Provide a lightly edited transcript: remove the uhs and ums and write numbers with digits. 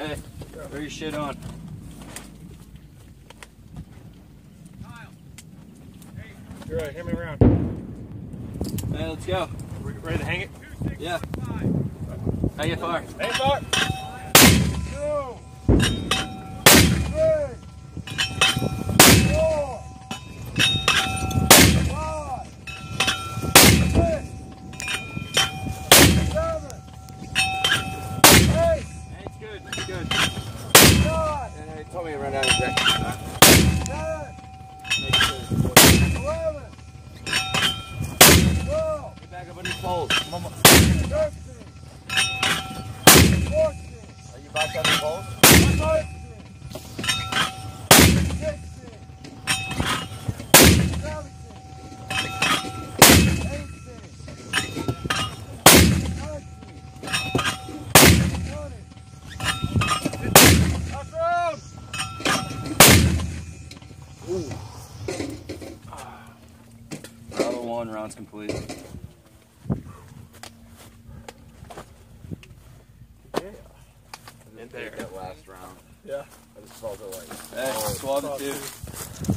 Hey, throw your shit on. Kyle. Hey. You're right, hand me around. Hey, let's go. We're ready to hang it? Yeah. Hang it far. Hang it far. 2, 3, 4, 5, 6, 7, 8. Hey, it's good. It's good. 9. And he told me to run out of deck. 10. 11. 12. Get back up on these poles. 13. 14. Are you back on the poles? 15. 16. 17. 18. 19. Round 1, round's complete. Yeah. In there. That last round. Yeah. I just felt it like. Hey, swab it too.